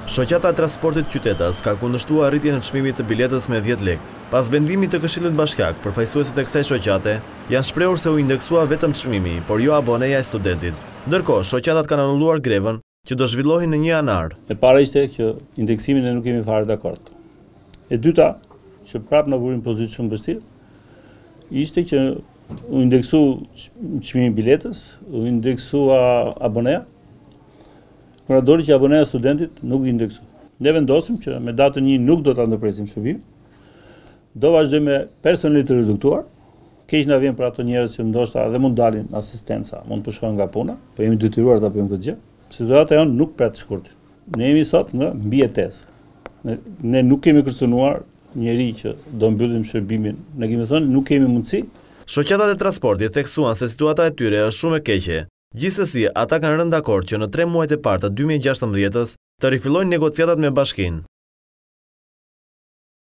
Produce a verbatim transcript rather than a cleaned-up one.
Shoqata e Transportit Qytetas ka kundërshtuar arritjen e çmimit të biletës me dhjetë lekë. Pas vendimit të Këshillit Bashkiak, përfaqësuesit e kësaj shoqate janë shprehur se u indeksua vetëm çmimi, por jo aboneja e studentit. Ndërkohë, shoqatat kanë anulluar grevën që do zhvillohen në një janar. E para ishte që indeksimin ne nuk kemi fare dakord. E dyta, që prapë na vurin pozitë shumë vështirë, ishte që u indeksu çmimi i biletës, u indeksua aboneja. Kur doli që aboneja studentit nuk u indeksu. Ne vendosim që me datën një nuk do ta ndërpresim shërbimin. Do vazhdojmë me personel të reduktuar. Keq na vjen për ato njerëz që ndoshta edhe mund dalin asistenca, mund të shkojnë nga puna, po jemi detyruar ta bëjmë këtë gjë. Situata jonë nuk pret shkurtë. Ne jemi sot në mbijetesë. Ne, ne nuk kemi kërcënuar njerëz që do mbyllim shërbimin. Ne kemi thënë nuk kemi mundësi. Shoqatat e transportit theksuan se situata e tyre është shumë e keqe. Gjithsesi, ata kanë rënë dakord që në tre muajt e parë të dy mijë e gjashtëmbëdhjetës të rifillojnë negociatat me bashkinë.